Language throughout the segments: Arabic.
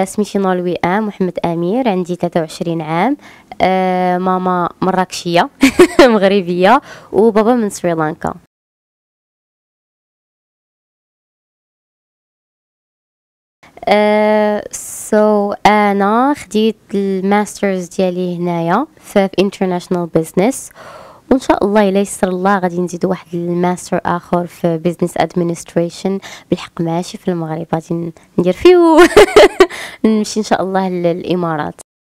سميتي نولوي محمد أمير، عندي 23 عام. ماما مراكشية مغربية، وبابا من سريلانكا. انا خديت الماسترز ديالي هنايا في انترناشونال بزنس، وان شاء الله الا يسر الله غادي نزيد واحد الماستر اخر في بزنس ادمنستريشن. بالحق ماشي في المغرب، غادي ندير فيه نمشي ان شاء الله للامارات.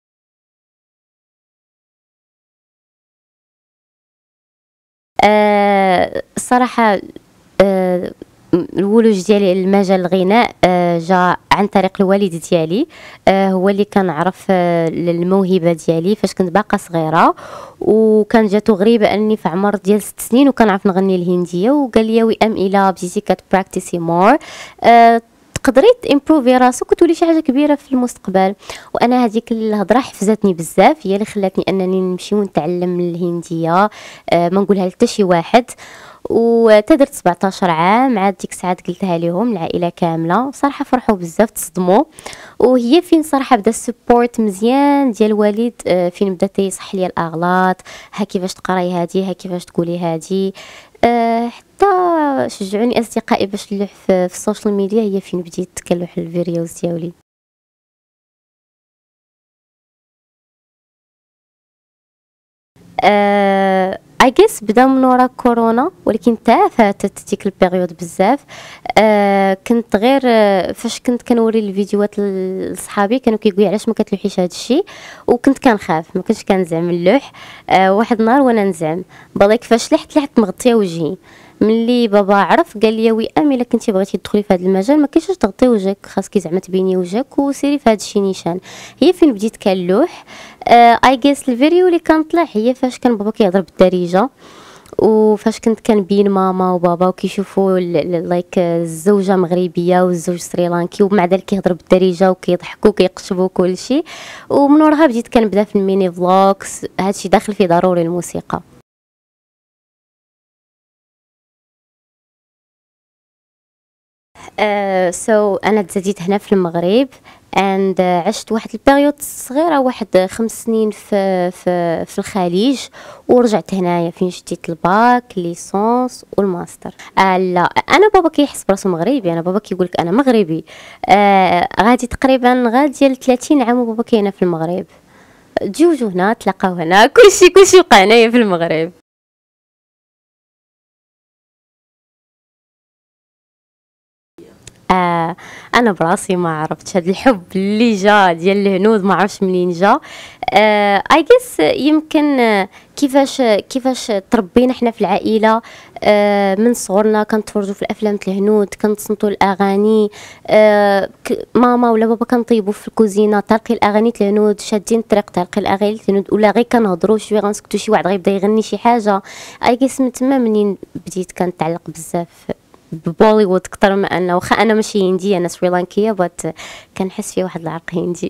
الصراحه الولوج ديالي لمجال الغناء جا عن طريق الوالد ديالي. هو اللي كان عرف الموهبه ديالي فاش كنت باقا صغيره، وكان جاتو غريبه اني في عمر ديال 6 سنين وكنعرف نغني الهنديه، وقال لي وي ام الى بديتي كتبراكتيسي مور تقدري تامبروفي راسك وتولي شي حاجه كبيره في المستقبل. وانا هذيك الهضره حفزتني بزاف، هي اللي خلاتني انني نمشي ونتعلم الهنديه. ما نقولها لحتى شي واحد. وتدرت 17 عام، عاد ديك الساعات قلتها لهم العائله كامله، صراحه فرحوا بزاف تصدموا. وهي فين صراحه بدا السبورت مزيان ديال الوالد، فين بدا تيصح لي الاغلاط، ها كيفاش تقراي هادي، ها كيفاش تقولي هادي. حتى شجعوني اصدقائي باش نلوح في السوشيال ميديا، هي فين بديت كنلوح الفيديوز ديالي. اي جيس بدا من ورا كورونا، ولكن تا فاتت ديك البيريود بزاف. كنت غير فاش كنت كنوري الفيديوهات لصحابي كانوا كيقولوا علاش ما كتلوحيش هذا الشيء، وكنت كنخاف ما كنتش كنزعم اللوح. واحد النهار وانا نزعم بالك فاش لحت مغطيه وجهي. ملي بابا عرف قال لي وي ام الا كنتي بغيتي تدخلي في هذا المجال ما كاينش تغطي وجهك، خاصك زعما تبيني وجهك وسيري في هذا الشيء نيشان. هي فين بديت كنلوح. اي جيس الفيديو اللي كان طلع هي فاش كان بابا كيهضر بالدارجه، وفاش كنت كنبين ماما وبابا وكيشوفوا لايك الزوجه مغربيه والزوج سريلانكي، ومع ذلك كيهضر بالدارجه وكيضحكوا وكيقشبوا كل شيء. ومن وراها بديت كنبدا في الميني فلوكس، هادشي داخل فيه ضروري الموسيقى. انا تزاديت هنا في المغرب and عشت واحد البيريود صغيره، واحد 5 سنين في الخليج، ورجعت هنايا فين شديت الباك ليسونس والماستر. لا انا بابا كيحس براسو مغربي، انا بابا كيقولك انا مغربي. غادي تقريبا ديال 30 عام وبابا كاينه في المغرب. تجوجو هنا تلاقاو هنا، كلشي وقع هنايا في المغرب. انا براسي ما عرفتش هاد الحب اللي جا ديال الهنود، ما عرفتش منين جا. اي جيس يمكن كيفاش تربينا حنا في العائله. من صغرنا كنتفرجوا في الافلام الهنود، كنتصنتوا الاغاني. ماما ولا بابا كنطيبوا في الكوزينه تلقي الاغاني الهنود، شادين الطريق تلقي الاغاني الهنود، ولا غير كنهضروا شويه غنسكتوا شي واحد غيبدا يغني شي حاجه. اي جيس من تما منين بديت كنتعلق بزاف ببوليوود اكثر، ما انه واخا انا ماشي هنديه انا سريلانكيه، بات كنحس فيه واحد العرق هندي.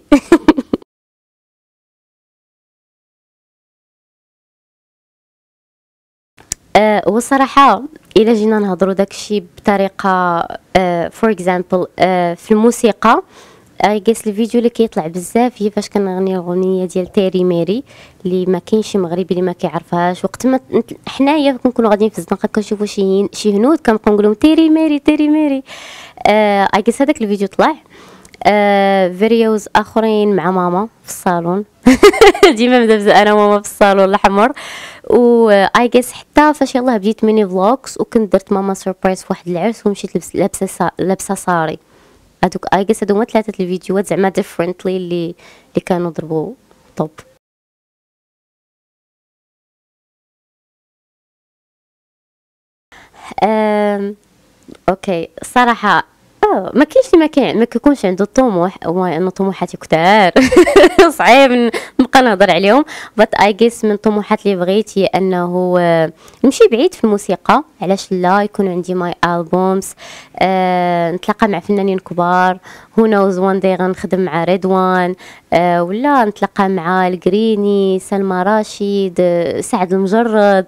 وصراحه الا جينا نهضروا داكشي بطريقه فور اكزامبل في الموسيقى. اي جيس الفيديو اللي كيطلع بزاف هي فاش كنغني الاغنيه ديال تيري ميري، اللي ما كاينش شي مغربي اللي ما كيعرفهاش. وقت ما حنايا كنكونوا غاديين في الزنقه كنشوفوا شي هنود كنبقاو نقول لهم تيري ميري تيري ميري. اي جيس هذاك الفيديو طلع. فيديوز اخرين مع ماما في الصالون. ديما مدابزه انا وماما في الصالون الاحمر. و اي جيس حتى فاش يلاه بديت ميني فلوجز، وكنت درت ماما سوربرايز في واحد العرس ومشيت لابسه صاري. هادوك اي جيس هادو هما 3 الفيديوهات زعما ديفرنتلي اللي كانوا ضربوا طوب. أم... اوكي صراحه ما كاينش اللي ما كيكونش عنده الطموح، انه طموحاتي كتار. صعيب نبقى نهضر عليهم. بات اي جيس من الطموحات اللي بغيت هي انه نمشي بعيد في الموسيقى، علاش لا يكون عندي ماي البومز. نتلاقى مع فنانين كبار. هو نوز وان داي غنخدم مع رضوان. ولا نتلاقى مع القريني، سلمى راشد، سعد المجرد.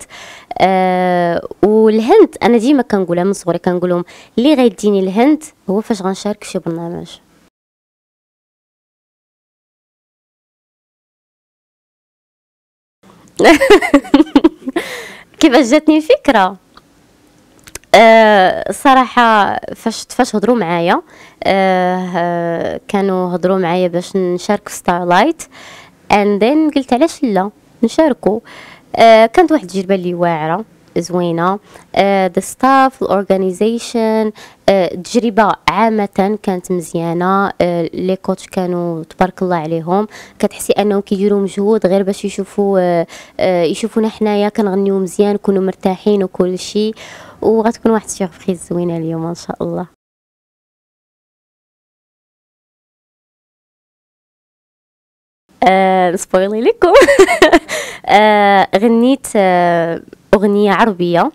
والهند انا ديما كنقولها من صغري، كنقول لهم اللي غيديني الهند هو فاش غنشارك شي برنامج. كيفاش جاتني الفكره؟ صراحة فاش هضروا معايا، كانوا هضروا معايا باش نشارك في ستارلايت and then قلت علاش لا نشاركوا. كانت واحد التجربة اللي واعرة زوينة. the staff organization، التجربة عامة كانت مزيانة. لي كوتش كانوا تبارك الله عليهم، كتحسي انهم كيديروا مجهود غير باش يشوفونا حنايا كنغنيو مزيان، نكونوا مرتاحين وكل شيء. وغتكون واحد سيربريز زوينة اليوم ان شاء الله. نسبويلي لكم. غنيت أغنية عربية،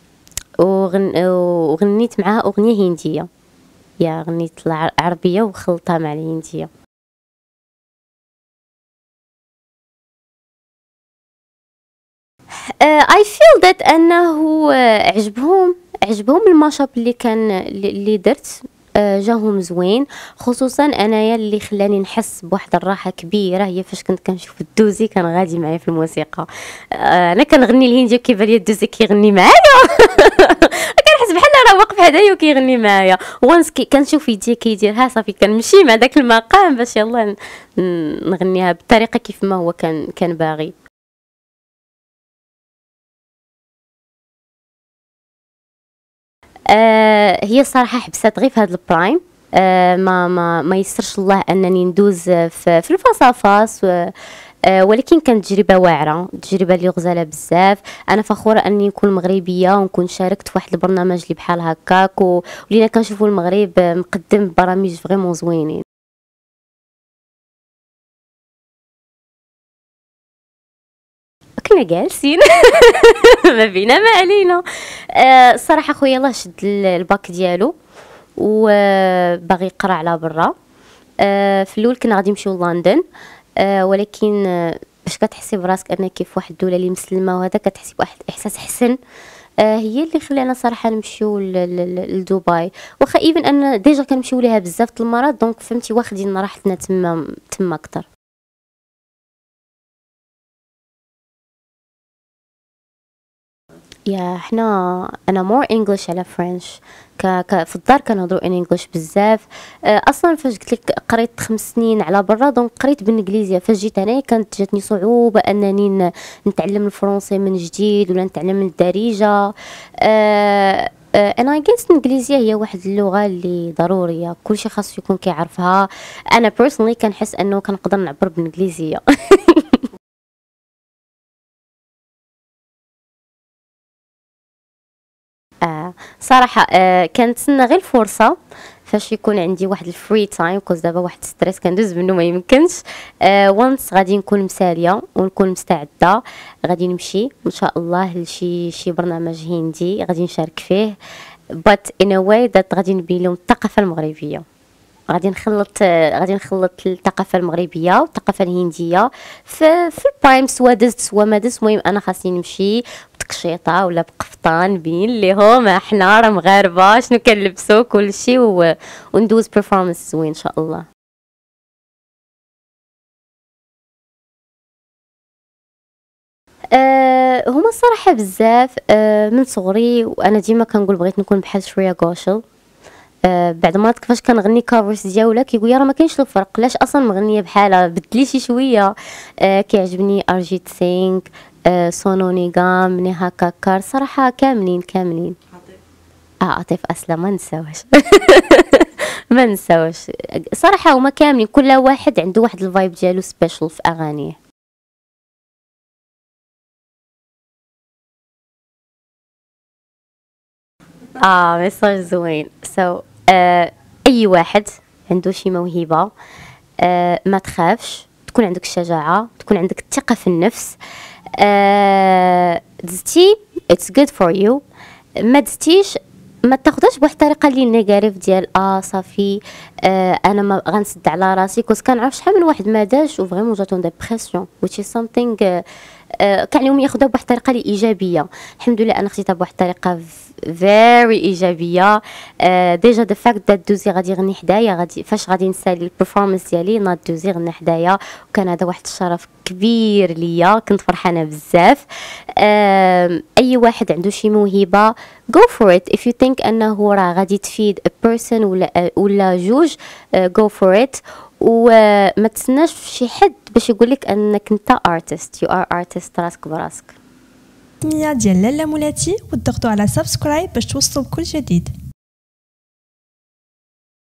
وغنيت معاها أغنية هندية. غنيت العربية وخلطها مع الهندية. I feel that أنه عجبهم الماشاب اللي كان اللي درت. جاهم زوين، خصوصا انايا اللي خلاني نحس بواحد الراحه كبيره هي فاش كنت كنشوف الدوزي كان غادي معايا في الموسيقى. انا كنغني الهندي وكيبان لي الدوزي كيغني معايا. كنحس بحال راه واقف حدايا وكيغني معايا. وانس كنشوف يديه كيديرها صافي كنمشي مع داك المقام باش يلا نغنيها بالطريقه كيف ما هو كان باغي. هي صراحة حبست غير في هذا البرايم. ما يسرش الله انني ندوز في الفصافاص. ولكن كانت تجربه واعره، تجربه اللي غزاله بزاف. انا فخوره اني نكون مغربيه ونكون شاركت في واحد البرنامج اللي بحال هكاك، ولينا كنشوفوا المغرب مقدم برامج فريمون زوينين. كنا جالسين. ما بينا ما علينا. الصراحه خويا الله شد الباك ديالو وباغي يقرا على برا. في الاول كنا غادي نمشيو لندن، ولكن باش كتحسي براسك انك في واحد الدوله اللي مسلمه وهذا كتحسي بواحد الاحساس حسن. هي اللي خلانا صراحه نمشيو لدبي، واخا ايفن ان ديجا كنمشيو ليها بزاف د المرات، دونك فهمتي واخدين راحتنا تما اكثر. حنا انا مور انجلش على فرنش. في الدار كنهضروا ان انجلش بزاف. اصلا فاش قلت لك قريت 5 سنين على برا، دونك قريت بالانجليزيه. فاش جيت هنايا كانت جاتني صعوبه انني نتعلم الفرنسي من جديد ولا نتعلم الدارجه. انا جينس الانجليزيه هي واحد اللغه اللي ضروريه كلشي خاصو يكون كيعرفها. انا بيرسونلي كنحس انه كنقدر نعبر بالانجليزيه. صراحة كنتسنى غير الفرصة فاش يكون عندي واحد الفري تايم، كوز دابا واحد ستريس كندوز منه ما يمكنش. وانس غادي نكون مسالية ونكون مستعدة، غادي نمشي ان شاء الله لشي برنامج هندي غادي نشارك فيه. but in a way that غادي نبين لهم الثقافة المغربية. غادي نخلط الثقافة المغربية والثقافة الهندية في البرايم، سوا دزت سوا ما دزت. المهم انا خاصني نمشي بتقشيطه ولا بقفطان بين ليهم احنا راه مغاربه شنو كنلبسو كلشي وندوز بيرفورمانس زوين ان شاء الله. هما الصراحه بزاف. من صغري وانا ديما كنقول بغيت نكون بحال شويه غوشل. بعد ما كيفاش كنغني كافرز ديالها كيقول يا راه ما كاينش الفرق، علاش اصلا مغنيه بحالها بدلي شي شويه. كيعجبني ارجيت سينغ، سونو نيغام، نيها كاكار، صراحه كاملين. عاطف اسلم ما نساوش. ما نساوش صراحه، هما كاملين كل واحد عنده واحد الفايب ديالو سبيشال في اغانيه. ميساج زوين. اي واحد عنده شي موهبه، ما تخافش، تكون عندك الشجاعه، تكون عندك الثقه في النفس. دزتي it's good for you. ما دزتيش ما تاخدهاش بواحد الطريقه اللي نيجاتيف ديال صافي. انا ما غنسد على راسي، كنت كنعرف شحال من واحد ما داش و فريمون جاتون ديبرسيون which is something كنعلمهم ياخذوها بواحد الطريقه اللي ايجابيه. الحمد لله انا خديتها بواحد الطريقه فيري ايجابيه. ديجا ذا فاكت ذات دوزي غادي يغني حدايا، غادي فاش غادي نسالي البرفورمانس ديالي ناض دوزي غنى حدايا، وكان هذا واحد الشرف كبير ليا، كنت فرحانه بزاف. اي واحد عنده شي موهبه go for it if you think انه راه غادي تفيد a person ولا جوج go for it. وما تسناش في شي حد باش يقول لك انك انت artist. you are artist راسك براسك. ديال لاله مولاتي، وضغطوا على سبسكرايب باش توصلوا بكل جديد.